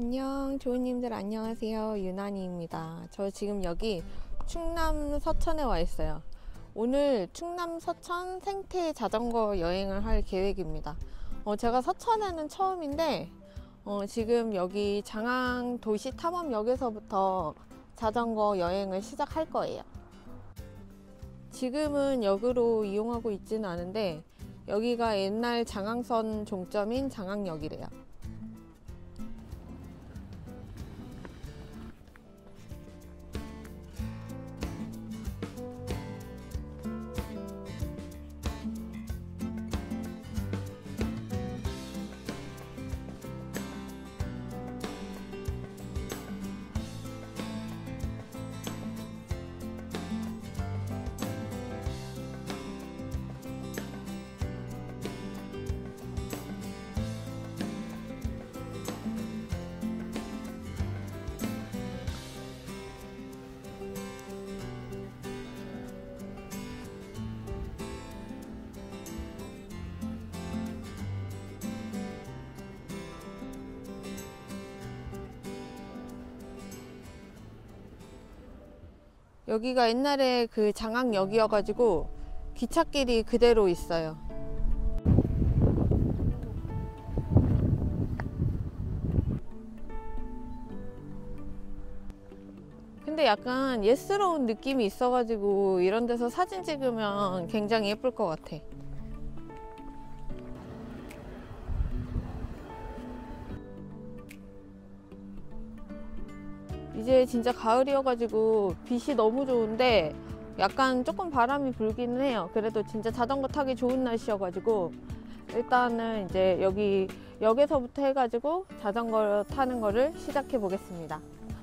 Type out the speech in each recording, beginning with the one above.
안녕, 조우님들 안녕하세요. 유난이입니다. 저 지금 여기 충남 서천에 와 있어요. 오늘 충남 서천 생태 자전거 여행을 할 계획입니다. 제가 서천에는 처음인데 지금 여기 장항 도시 탐험역에서부터 자전거 여행을 시작할 거예요. 지금은 역으로 이용하고 있지는 않은데 여기가 옛날 장항선 종점인 장항역이래요. 여기가 옛날에 그 장항역이어가지고 기찻길이 그대로 있어요. 근데 약간 옛스러운 느낌이 있어가지고 이런 데서 사진 찍으면 굉장히 예쁠 것 같아. 이제 진짜 가을이어가지고 빛이 너무 좋은데 약간 조금 바람이 불기는 해요. 그래도 진짜 자전거 타기 좋은 날씨여가지고 일단은 이제 여기 역에서부터 해가지고 자전거 타는 거를 시작해 보겠습니다.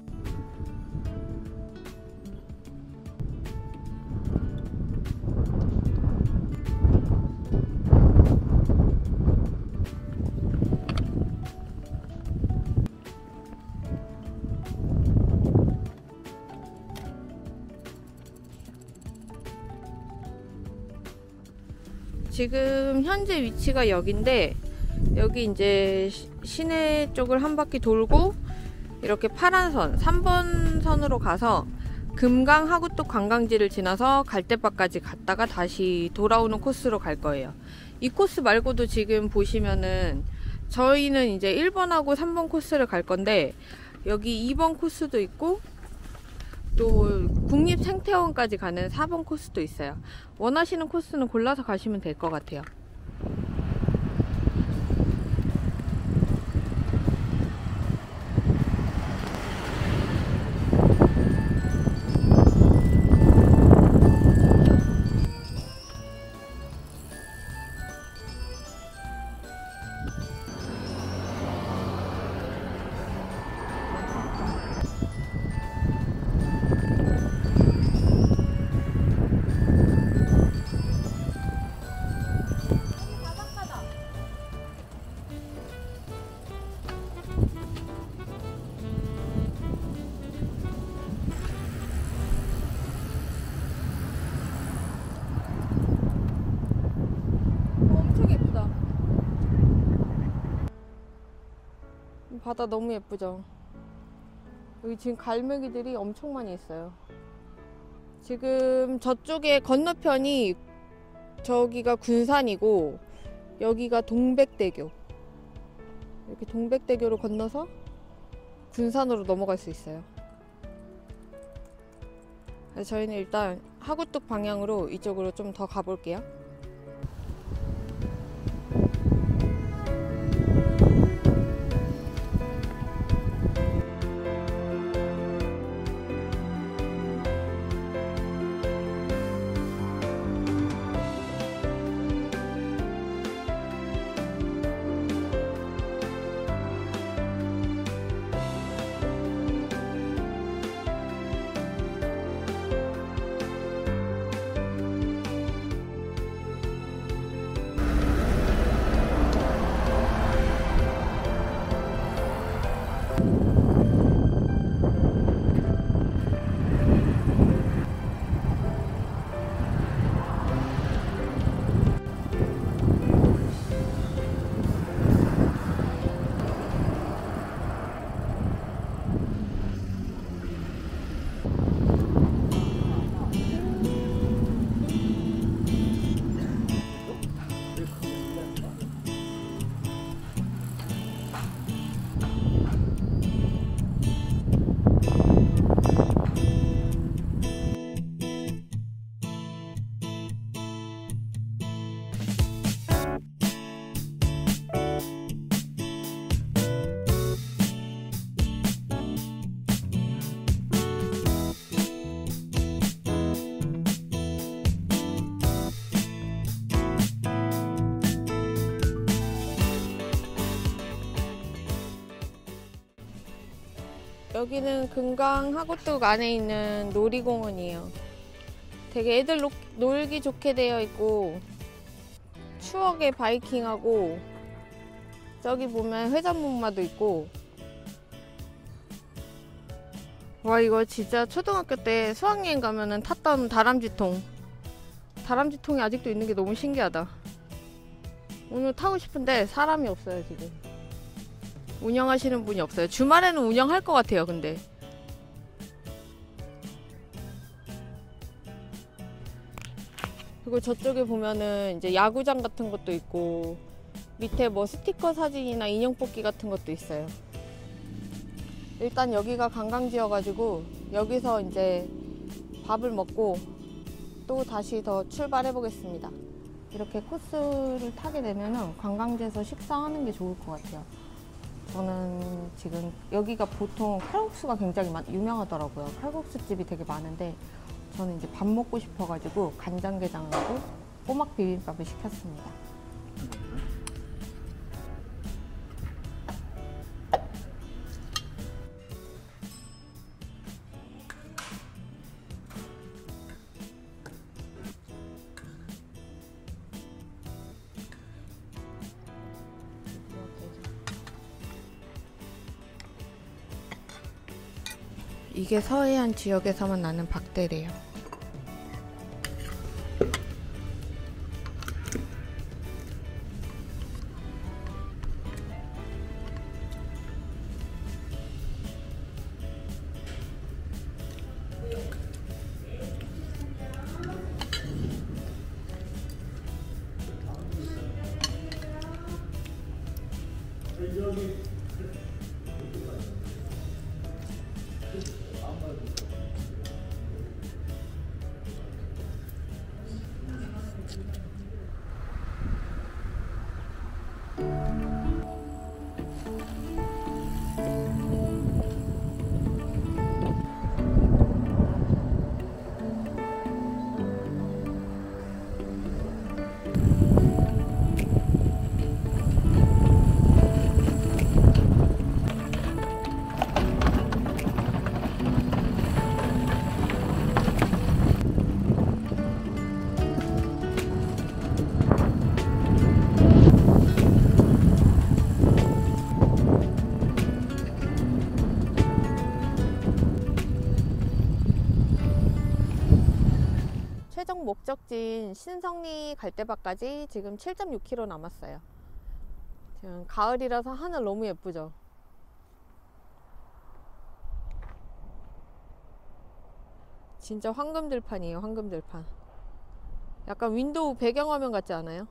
지금 현재 위치가 여기인데 여기 이제 시내 쪽을 한 바퀴 돌고 이렇게 파란 선 3번 선으로 가서 금강 하구뚝 관광지를 지나서 갈대밭까지 갔다가 다시 돌아오는 코스로 갈 거예요. 이 코스 말고도 지금 보시면은 저희는 이제 1번하고 3번 코스를 갈 건데 여기 2번 코스도 있고 또 국립생태원까지 가는 4번 코스도 있어요. 원하시는 코스는 골라서 가시면 될 것 같아요. 바다 너무 예쁘죠? 여기 지금 갈매기들이 엄청 많이 있어요. 지금 저쪽에 건너편이 저기가 군산이고 여기가 동백대교. 이렇게 동백대교로 건너서 군산으로 넘어갈 수 있어요. 그래서 저희는 일단 하구뚝 방향으로 이쪽으로 좀 더 가볼게요. 여기는 금강 하구뚝 안에 있는 놀이공원이에요. 되게 애들 놀기 좋게 되어 있고 추억의 바이킹하고 저기 보면 회전목마도 있고. 와, 이거 진짜 초등학교 때 수학여행 가면은 탔던 다람쥐통. 다람쥐통이 아직도 있는 게 너무 신기하다. 오늘 타고 싶은데 사람이 없어요. 지금 운영하시는 분이 없어요. 주말에는 운영할 것 같아요. 근데 그리고 저쪽에 보면은 이제 야구장 같은 것도 있고 밑에 뭐 스티커 사진이나 인형 뽑기 같은 것도 있어요. 일단 여기가 관광지여가지고 여기서 이제 밥을 먹고 또 다시 더 출발해 보겠습니다. 이렇게 코스를 타게 되면은 관광지에서 식사하는 게 좋을 것 같아요. 저는 지금 여기가 보통 칼국수가 굉장히 유명하더라고요. 칼국수 집이 되게 많은데 저는 이제 밥 먹고 싶어가지고 간장게장하고 꼬막 비빔밥을 시켰습니다. 이게 서해안 지역에서만 나는 박대래요. 최종 목적지인 신성리 갈대밭까지 지금 7.6km 남았어요. 지금 가을이라서 하늘 너무 예쁘죠? 진짜 황금들판이에요. 황금들판. 약간 윈도우 배경화면 같지 않아요?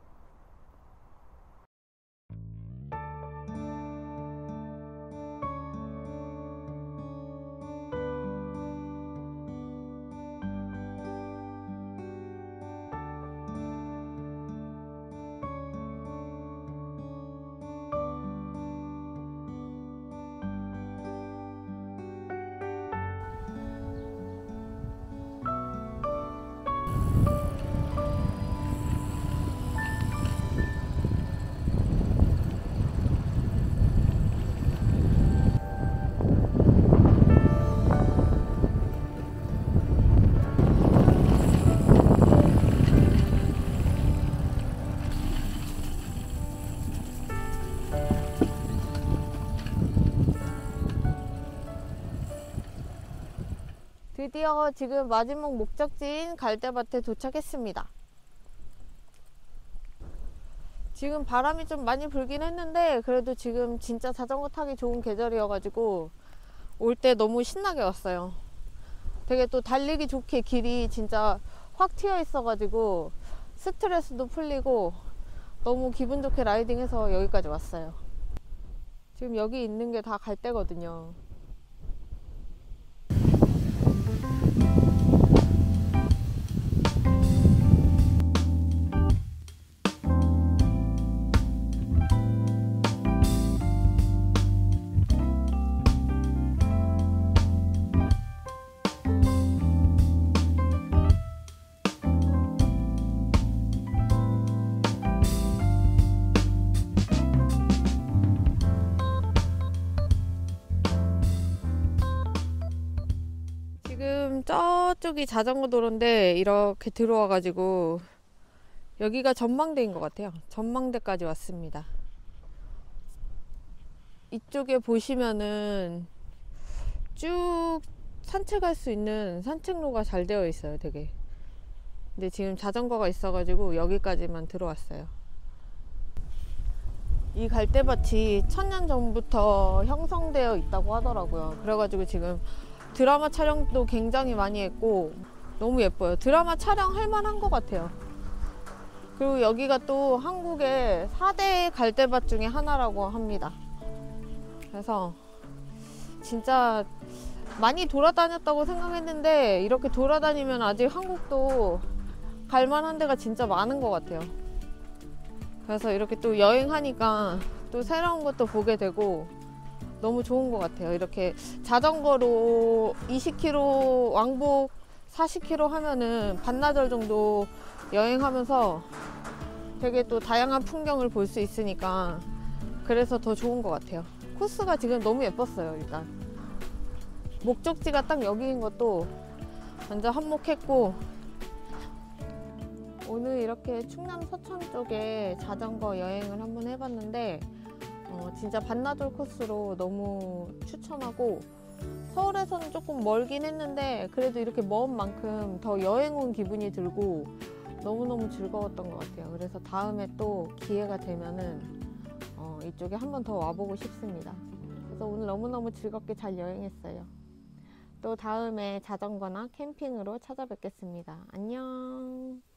드디어 지금 마지막 목적지인 갈대밭에 도착했습니다. 지금 바람이 좀 많이 불긴 했는데 그래도 지금 진짜 자전거 타기 좋은 계절이어가지고 올 때 너무 신나게 왔어요. 되게 또 달리기 좋게 길이 진짜 확 트여 있어가지고 스트레스도 풀리고 너무 기분 좋게 라이딩해서 여기까지 왔어요. 지금 여기 있는 게 다 갈대거든요. 지금 저쪽이 자전거 도로인데 이렇게 들어와가지고 여기가 전망대인 것 같아요. 전망대까지 왔습니다. 이쪽에 보시면은 쭉 산책할 수 있는 산책로가 잘 되어 있어요, 되게. 근데 지금 자전거가 있어가지고 여기까지만 들어왔어요. 이 갈대밭이 1000년 전부터 형성되어 있다고 하더라고요. 그래가지고 지금 드라마 촬영도 굉장히 많이 했고 너무 예뻐요. 드라마 촬영할 만한 것 같아요. 그리고 여기가 또 한국의 4대 갈대밭 중에 하나라고 합니다. 그래서 진짜 많이 돌아다녔다고 생각했는데 이렇게 돌아다니면 아직 한국도 갈만한 데가 진짜 많은 것 같아요. 그래서 이렇게 또 여행하니까 또 새로운 것도 보게 되고 너무 좋은 것 같아요. 이렇게 자전거로 20km 왕복 40km 하면은 반나절 정도 여행하면서 되게 또 다양한 풍경을 볼 수 있으니까 그래서 더 좋은 것 같아요. 코스가 지금 너무 예뻤어요. 일단 목적지가 딱 여기인 것도 완전 한몫했고, 오늘 이렇게 충남 서천 쪽에 자전거 여행을 한번 해봤는데 진짜 반나절 코스로 너무 추천하고, 서울에서는 조금 멀긴 했는데 그래도 이렇게 먼 만큼 더 여행 온 기분이 들고 너무너무 즐거웠던 것 같아요. 그래서 다음에 또 기회가 되면은 이쪽에 한번 더 와보고 싶습니다. 그래서 오늘 너무너무 즐겁게 잘 여행했어요. 또 다음에 자전거나 캠핑으로 찾아뵙겠습니다. 안녕.